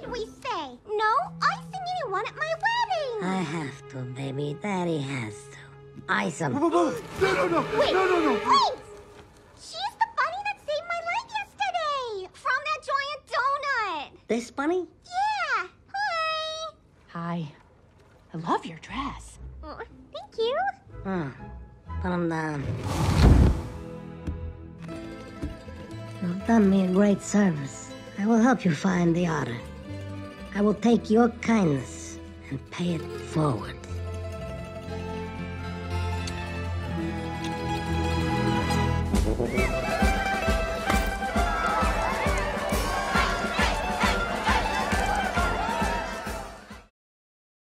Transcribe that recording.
did we say? No icing anyone at my wedding. I have to, baby. Daddy has to. Ice him. No. Wait, No. wait! She's the bunny that saved my life yesterday! From that giant donut! This bunny? Yeah! Hi! Hi. I love your dress. Oh, thank you. Put him down. You've done me a great service. I will help you find the otter. I will take your kindness and pay it forward.